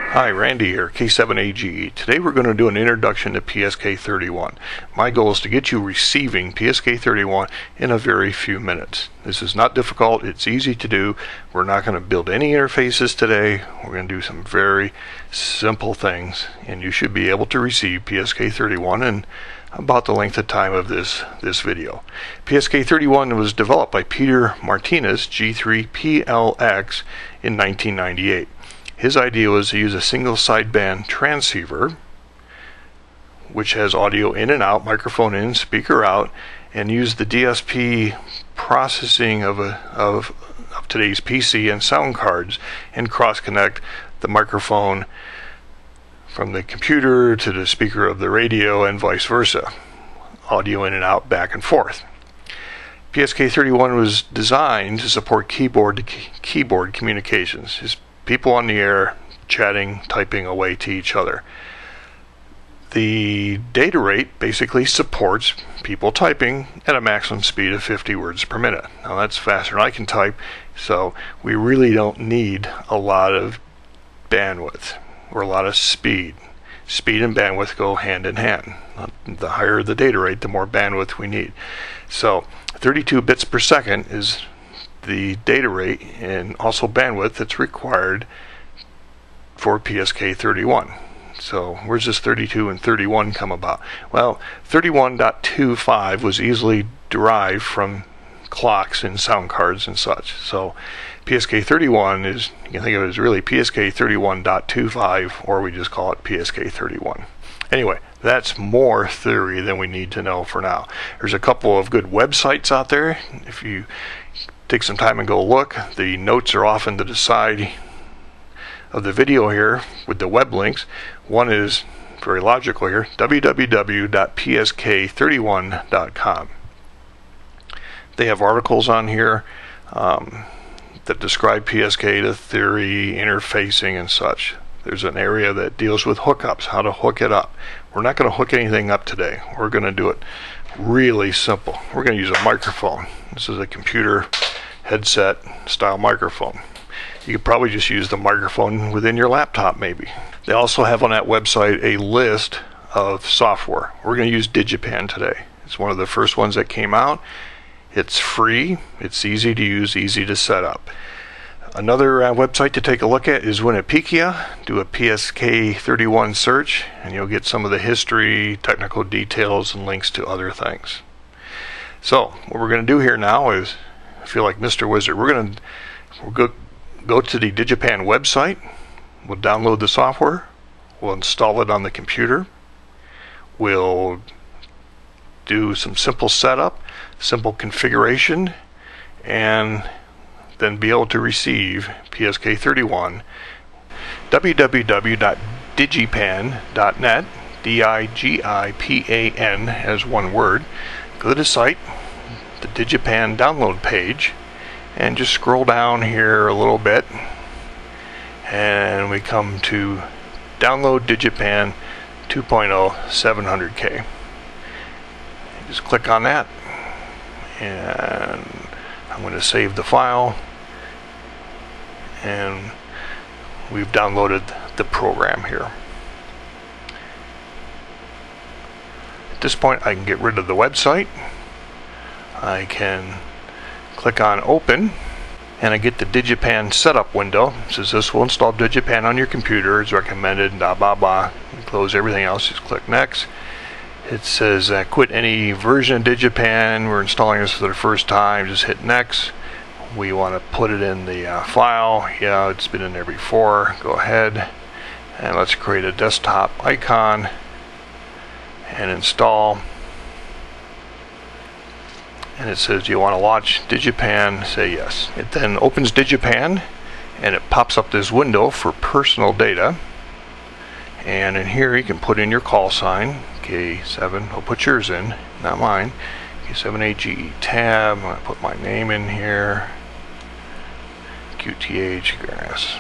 Hi, Randy here, K7AGE. Today we're going to do an introduction to PSK-31. My goal is to get you receiving PSK-31 in a very few minutes. This is not difficult, it's easy to do. We're not going to build any interfaces today. We're going to do some very simple things, and you should be able to receive PSK-31 in about the length of time of this video. PSK-31 was developed by Peter Martinez, G3PLX, in 1998. His idea was to use a single sideband transceiver, which has audio in and out, microphone in, speaker out, and use the DSP processing of today's PC and sound cards, and cross-connect the microphone from the computer to the speaker of the radio and vice versa. Audio in and out, back and forth. PSK-31 was designed to support keyboard-to-keyboard communications. It's people on the air chatting, typing away to each other. The data rate basically supports people typing at a maximum speed of 50 words per minute. Now that's faster than I can type, so we really don't need a lot of bandwidth or a lot of speed. Speed and bandwidth go hand in hand. The higher the data rate, the more bandwidth we need. So 32 bits per second is the data rate and also bandwidth that's required for PSK-31. So where's this 32 and 31 come about? Well, 31.25 was easily derived from clocks and sound cards and such. So PSK-31 is, you can think of it as really PSK-31.25, or we just call it PSK-31. Anyway, that's more theory than we need to know for now. There's a couple of good websites out there. If you take some time and go look, the notes are often to the side of the video with the web links. One is very logical here, www.psk31.com. They have articles on here that describe PSK, the theory, interfacing, and such. There's an area that deals with hookups, how to hook it up. We're not going to hook anything up today. We're going to do it really simple. We're going to use a microphone. This is a computer headset style microphone. You could probably just use the microphone within your laptop maybe. They also have on that website a list of software. We're going to use Digipan today. It's one of the first ones that came out. It's free, it's easy to use, easy to set up. Another website to take a look at is Wikipedia. Do a PSK-31 search and you'll get some of the history, technical details, and links to other things. So what we're going to do here now is, I feel like Mr. Wizard, we'll go to the Digipan website, we'll download the software, we'll install it on the computer, we'll do some simple setup, simple configuration, and then be able to receive PSK-31. www.digipan.net, D-I-G-I-P-A-N as one word. Go to the site, the Digipan download page, and just scroll down here a little bit, and we come to download Digipan 2.0 700K. Just click on that, and I'm going to save the file, and we've downloaded the program here. At this point I can get rid of the website. I can click on open, and I get the Digipan setup window. It says this will install Digipan on your computer, it's recommended, blah blah blah. Close everything else, just click next. It says quit any version of Digipan, we're installing this for the first time, just hit next. We want to put it in the file. Yeah, it's been in there before. Go ahead and let's create a desktop icon and install. And it says, do you want to launch Digipan? Say yes. It then opens Digipan and it pops up this window for personal data. And in here you can put in your call sign, K7, I'll put yours in, not mine. K7AGE tab, I'm going to put my name in here. QTH, Grass,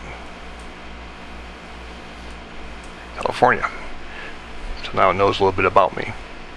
California. So now it knows a little bit about me.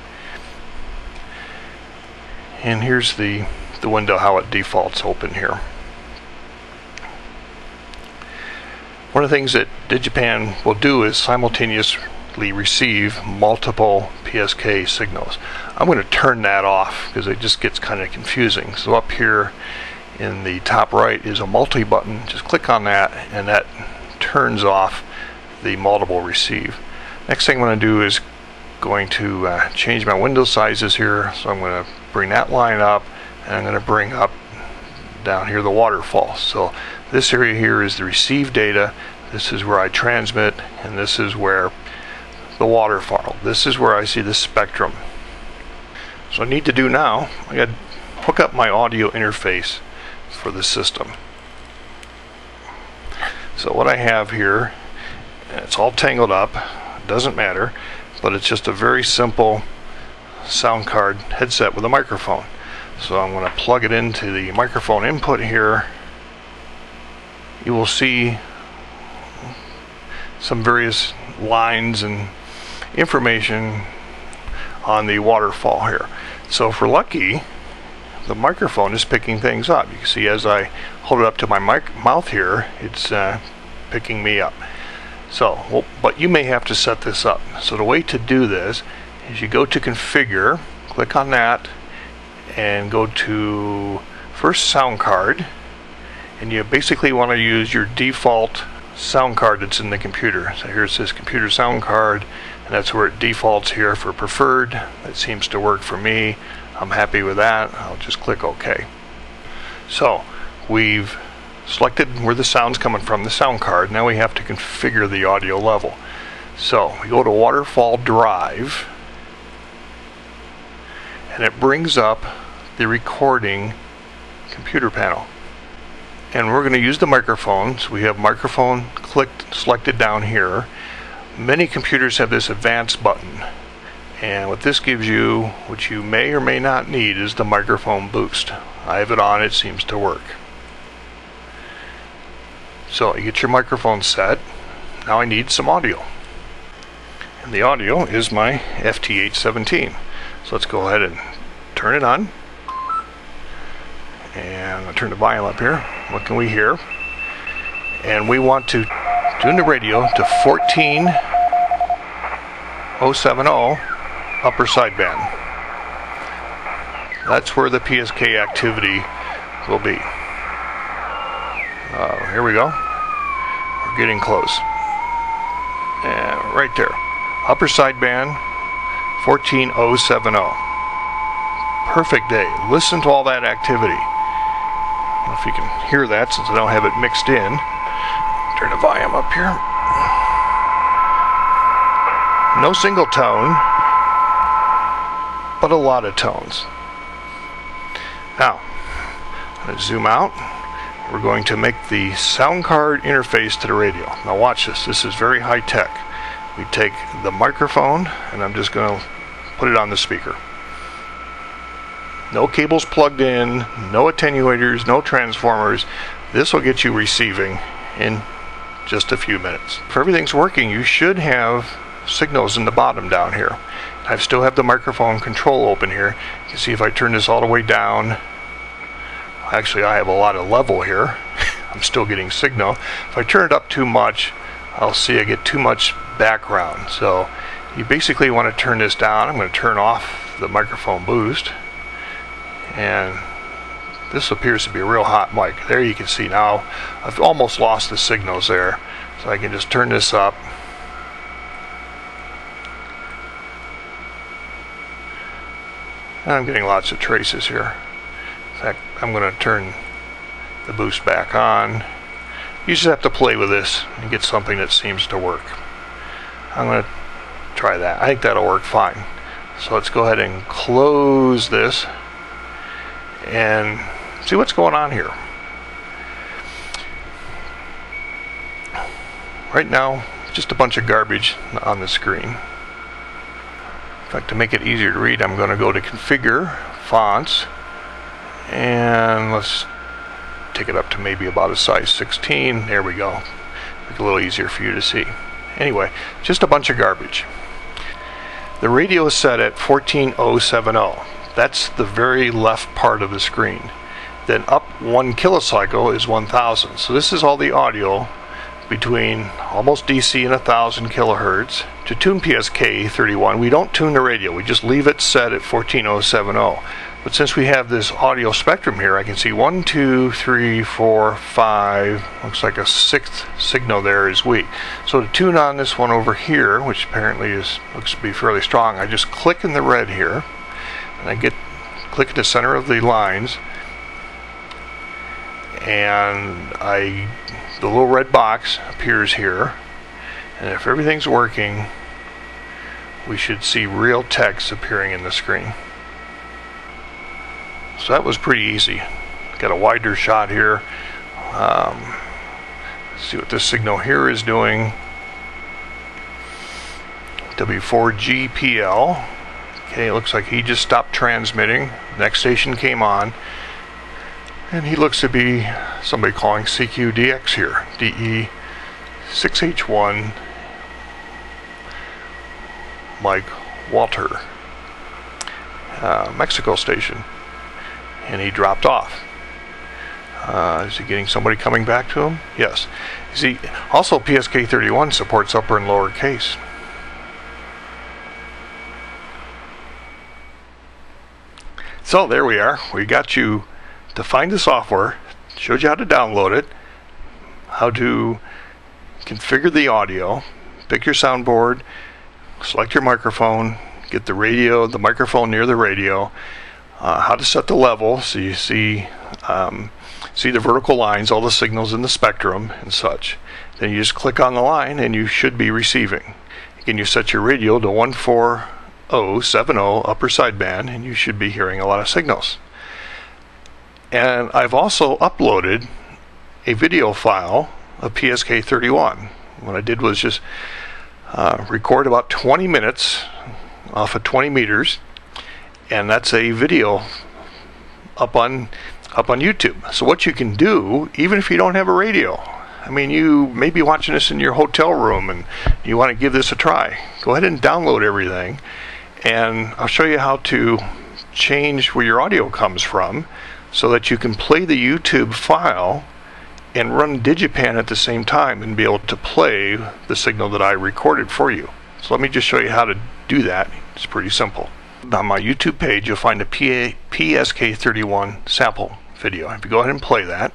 And here's the window how it defaults open here. One of the things that Digipan will do is simultaneously receive multiple PSK signals. I'm going to turn that off because it just gets kind of confusing. So up here in the top right is a multi button. Just click on that and that turns off the multiple receive. Next thing I'm going to do is going to change my window sizes here. So I'm going to bring that line up and I'm going to bring up down here the waterfall. So this area here is the receive data. This is where I transmit, and this is where the waterfall. This is where I see the spectrum. So I need to do now, I got to hook up my audio interface for the system. So what I have here, it's all tangled up, doesn't matter, but it's just a very simple sound card headset with a microphone. So I'm going to plug it into the microphone input here. You will see some various lines and information on the waterfall here. So if we're lucky, the microphone is picking things up. You can see as I hold it up to my mouth here, it's picking me up. So, well, but you may have to set this up. So the way to do this is you go to configure, click on that, and go to first sound card, and you basically want to use your default sound card that's in the computer. So here's this computer sound card, and that's where it defaults here for preferred. That seems to work for me. I'm happy with that. I'll just click OK. So we've selected where the sound's coming from, the sound card. Now we have to configure the audio level. So we go to waterfall drive, and it brings up the recording computer panel. And we're going to use the microphone. So we have microphone selected down here. Many computers have this advanced button, and what this gives you, which you may or may not need, is the microphone boost. I have it on, it seems to work. So you get your microphone set. Now I need some audio, and the audio is my FT817. So let's go ahead and turn it on, and I'll turn the volume up here. What can we hear? And we want to tune the radio to 14070 upper sideband. That's where the PSK activity will be. Here we go. We're getting close. And right there. Upper sideband 14070. Perfect day. Listen to all that activity. I don't know if you can hear that since I don't have it mixed in. Turn the volume up here. No single tone, but a lot of tones. Now, I'm going to zoom out. We're going to make the sound card interface to the radio. Now watch this. This is very high tech. We take the microphone, and I'm just going to put it on the speaker. No cables plugged in, no attenuators, no transformers. This will get you receiving in just a few minutes. If everything's working, you should have signals in the bottom down here. I still have the microphone control open here. You can see if I turn this all the way down, actually I have a lot of level here. I'm still getting signal. If I turn it up too much, I'll see I get too much background. So you basically want to turn this down. I'm going to turn off the microphone boost. And this appears to be a real hot mic. There you can see now I've almost lost the signals there. So I can just turn this up. And I'm getting lots of traces here. In fact, I'm going to turn the boost back on. You just have to play with this and get something that seems to work. I'm going to try that. I think that'll work fine. So let's go ahead and close this and see what's going on here. Right now, just a bunch of garbage on the screen. In fact, to make it easier to read, I'm going to go to Configure, Fonts, and let's take it up to maybe about a size 16. There we go. Make it a little easier for you to see. Anyway, just a bunch of garbage. The radio is set at 14070. That's the very left part of the screen. Then up 1 kilocycle is 1000. So this is all the audio between almost DC and 1000 kilohertz. To tune PSK-31, we don't tune the radio, we just leave it set at 14070. But since we have this audio spectrum here, I can see 1, 2, 3, 4, 5, looks like a sixth signal there is weak. So to tune on this one over here, which apparently looks to be fairly strong, I just click in the red here, and I click in the center of the lines, and the little red box appears here, and if everything's working, we should see real text appearing in the screen. So that was pretty easy. Got a wider shot here. See what this signal here is doing. W4GPL. Okay, it looks like he just stopped transmitting. Next station came on, and he looks to be somebody calling CQDX here. DE6H1 Mike Walter, Mexico station. And he dropped off. Is he getting somebody coming back to him? Yes. You see, also PSK-31 supports upper and lower case. So there we are. We got you to find the software, showed you how to download it, how to configure the audio, pick your soundboard, select your microphone, get the microphone near the radio, how to set the level so you see the vertical lines, all the signals in the spectrum and such. Then you just click on the line and you should be receiving. Again, you set your radio to 14070 upper sideband and you should be hearing a lot of signals. And I've also uploaded a video file of PSK-31. What I did was just record about 20 minutes off of 20 meters, and that's a video up on YouTube. So what you can do, even if you don't have a radio, I mean, you may be watching this in your hotel room and you want to give this a try, go ahead and download everything, and I'll show you how to change where your audio comes from so that you can play the YouTube file and run Digipan at the same time and be able to play the signal that I recorded for you. So let me just show you how to do that. It's pretty simple. On my YouTube page, you'll find a PSK-31 sample video. If you go ahead and play that,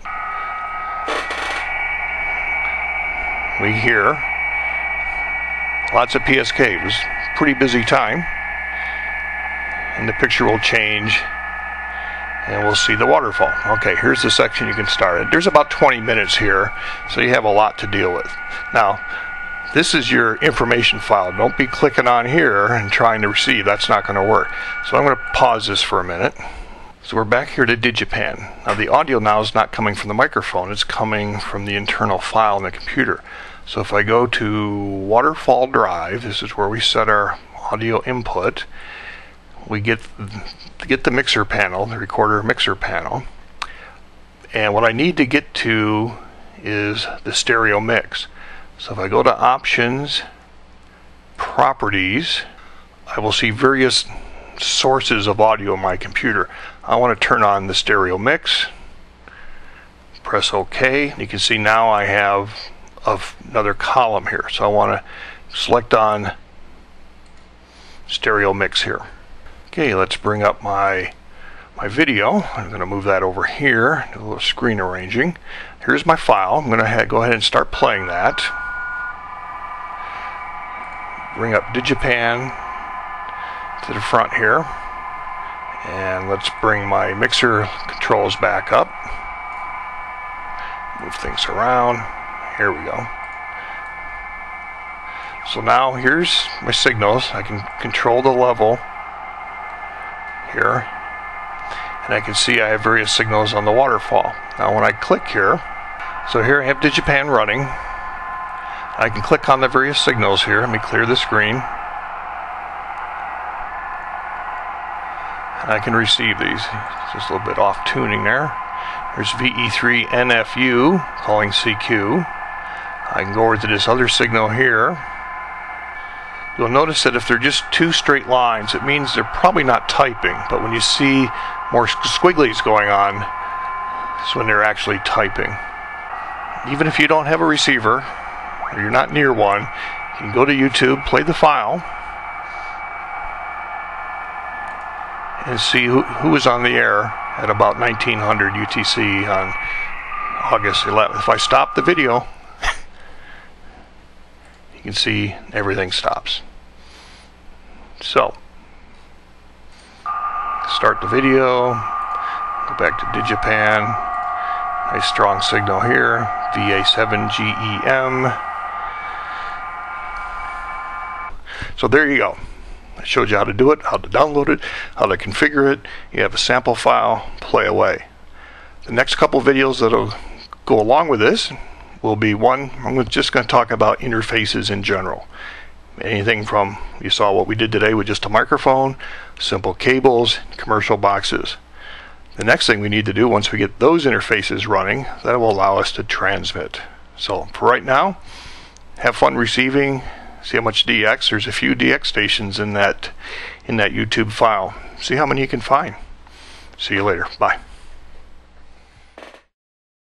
we hear lots of PSK. It was a pretty busy time, and the picture will change and we'll see the waterfall. Okay, here's the section you can start at. There's about 20 minutes here, so you have a lot to deal with. Now, this is your information file. Don't be clicking on here and trying to receive. That's not going to work. So I'm going to pause this for a minute. So we're back here to Digipan. Now the audio now is not coming from the microphone. It's coming from the internal file in the computer. So if I go to Waterfall Drive, this is where we set our audio input. We get the mixer panel, the recorder mixer panel. And what I need to get to is the stereo mix. So if I go to Options, Properties, I will see various sources of audio on my computer. I want to turn on the stereo mix, press OK. You can see now I have another column here. So I want to select on stereo mix here. Okay, let's bring up my video. I'm going to move that over here, do a little screen arranging. Here's my file. I'm going to go ahead and start playing that. Bring up Digipan to the front here, and let's bring my mixer controls back up. Move things around. Here we go. So now here's my signals. I can control the level here, and I can see I have various signals on the waterfall. Now when I click here, so here I have Digipan running. I can click on the various signals here. Let me clear the screen. And I can receive these. Just a little bit off tuning there. There's VE3NFU calling CQ. I can go over to this other signal here. You'll notice that if they're just two straight lines, it means they're probably not typing. But when you see more squigglies going on, it's when they're actually typing. Even if you don't have a receiver, or you're not near one, you can go to YouTube, play the file, and see who was on the air at about 1900 UTC on August 11th. If I stop the video, you can see everything stops. So, start the video, go back to Digipan, nice strong signal here, VA7GEM. So there you go. I showed you how to do it, how to download it, how to configure it. You have a sample file, play away. The next couple videos that'll go along with this will be one, I'm just going to talk about interfaces in general. Anything from, you saw what we did today with just a microphone, simple cables, commercial boxes. The next thing we need to do once we get those interfaces running, that will allow us to transmit. So for right now, have fun receiving. See how much DX. There's a few DX stations in that YouTube file. See how many you can find. See you later. Bye.